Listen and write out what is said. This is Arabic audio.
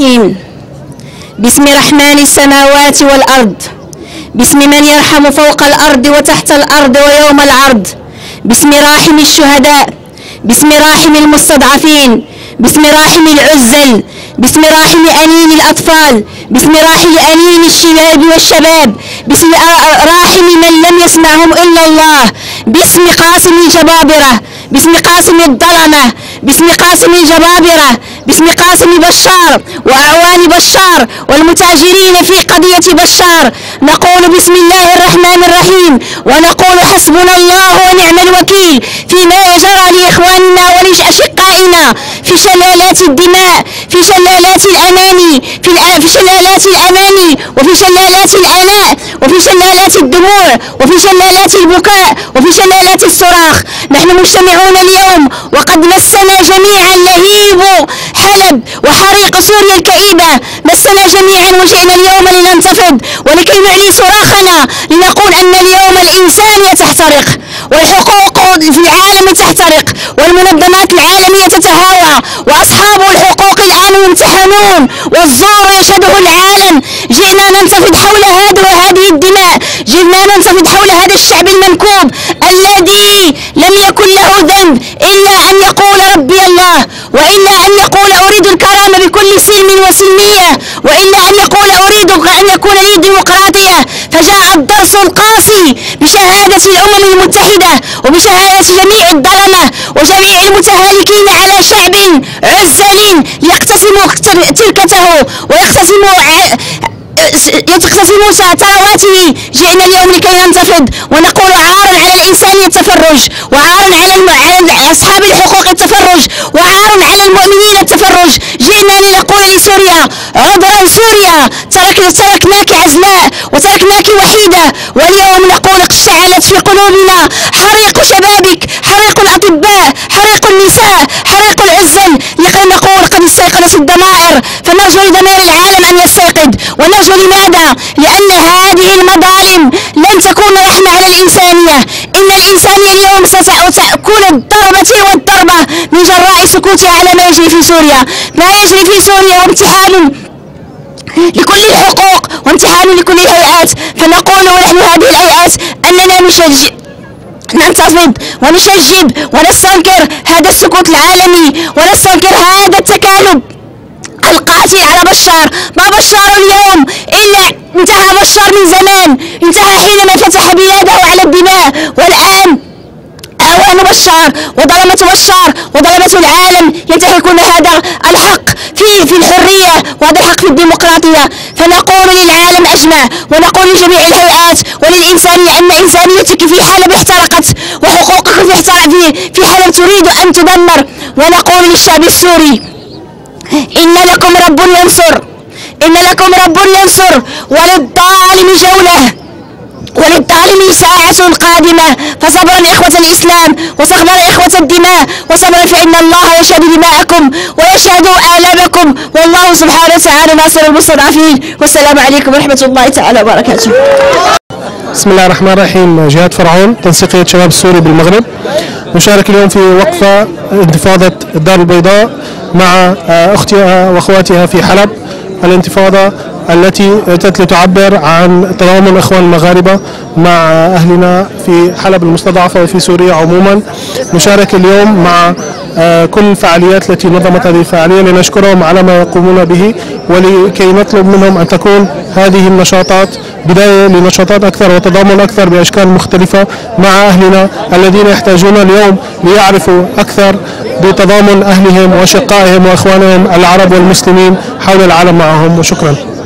الرحيم. بسم رحمن السماوات والأرض، باسم من يرحم فوق الأرض وتحت الأرض ويوم العرض، باسم راحم الشهداء، باسم راحم المستضعفين، باسم راحم العزل، باسم راحم أنين الأطفال، باسم راحم أنين الشباب والشباب، باسم راحم من لم يسمعهم إلا الله، باسم قاسم الجبابرة، باسم قاسم الظلمة، باسم قاسم الجبابرة، باسم قاسم بشار وأعوان بشار والمتاجرين في قضية بشار، نقول بسم الله الرحمن الرحيم، ونقول حسبنا الله ونعم الوكيل فيما يجرى لإخواننا ولأشقائنا في شلالات الدماء، في شلالات الأماني، في شلالات الأماني، وفي شلالات الآلاء، وفي شلالات الدموع، وفي شلالات البكاء، وفي شلالات الصراخ. نحن مجتمعون اليوم وقد مسنا جميعا لهيب حلب وحريق سوريا الكئيبة، مسنا جميعا وجئنا اليوم لننتفض ولكي نعلي صراخنا لنقول أن اليوم الإنسانية تحترق، والحقوق في العالم تحترق، والمنظمات العالمية تتهاوى، وأصحاب الحقوق الآن يمتحنون، والزور يشهده العالم. جئنا ننتفض حول هذه الدماء، جئنا ننتفض حول هذا الشعب المنكوب الذي لم يكن له ذنب إلا أن يقول ربي الله، وإلا أن يقول أريد الكرامة بكل سلم وسلمية، وإلا أن يقول أريد أن يكون لي ديمقراطية. فجاء الدرس القاسي بشهادة الأمم المتحدة وبشهادة جميع الظلمة وجميع المتهالكين على شعب عزل يقتسموا تركته ويقتسموا ثرواته. جئنا اليوم لكي ننتفض ونقول عار على الإنسانية التفرج، وعار على أصحاب الحقوق التفرج، وعار على المؤمنين التفرج. جئنا لنقول لسوريا عذرا سوريا، تركناك عزلاء وتركناك وحيدة، واليوم نقول اشتعلت في قلوبنا حريق شبابك، حريق الأطباء، حريق النساء، حريق العزل. لكي نقول قد استيقظت الضمائر، فنرجو لضمير العالم أن يستيقظ. ونرجو لماذا؟ لأن هذه المظالم لن تكون رحمة على الإنسانية. إن الإنسانية اليوم ستأكل الضربة والضربة من جراء سكوتها على ما يجري في سوريا. ما يجري في سوريا وامتحان لكل الحقوق وامتحان لكل الهيئات. فنقول ونحن هذه الهيئات أننا ننتفض ونشجب ونستنكر هذا السكوت العالمي، ونستنكر هذا التكالب القاتل على بشار. ما بشار اليوم إلا انتهى بشار من زمان، انتهى حينما فتح بلاده على الدماء، والآن أعوان بشار وظلمة بشار وظلمة العالم ينتهكون هذا الحق في الحرية وهذا الحق في الديمقراطية. فنقول للعالم أجمع ونقول لجميع الهيئات وللإنسانية أن إنسانيتك في حلب احترقت، وحقوقك في حلب تريد أن تدمر. ونقول للشعب السوري إن لكم رب ينصر، إن لكم رب ينصر، وللظالم جولة، وللظالم ساعة قادمة. فصبرا إخوة الإسلام، وصبرا إخوة الدماء، وصبرا فإن الله يشهد دماءكم ويشهد آلامكم، والله سبحانه وتعالى ناصر المستضعفين. والسلام عليكم ورحمة الله تعالى وبركاته. بسم الله الرحمن الرحيم. جهاد فرعون، تنسيقية شباب السوري بالمغرب، نشارك اليوم في وقفة انتفاضة الدار البيضاء مع أختها وأخواتها في حلب. الانتفاضة التي تعبر عن تضامن إخوان المغاربة مع أهلنا في حلب المستضعفة وفي سوريا عموما. نشارك اليوم مع كل الفعاليات التي نظمت هذه الفعالية لنشكرهم على ما يقومون به، ولكي نطلب منهم أن تكون هذه النشاطات بداية لنشاطات أكثر وتضامن أكثر بأشكال مختلفة مع أهلنا الذين يحتاجون اليوم ليعرفوا أكثر بتضامن أهلهم وأشقائهم وإخوانهم العرب والمسلمين حول العالم معهم. وشكرا.